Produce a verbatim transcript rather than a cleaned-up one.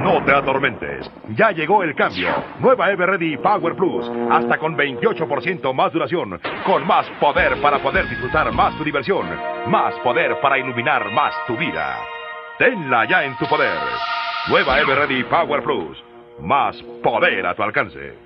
No te atormentes. Ya llegó el cambio. Nueva Everready Power Plus. Hasta con veintiocho por ciento más duración. Con más poder para poder disfrutar más tu diversión. Más poder para iluminar más tu vida. Tenla ya en tu poder. Nueva Everready Power Plus. Más poder a tu alcance.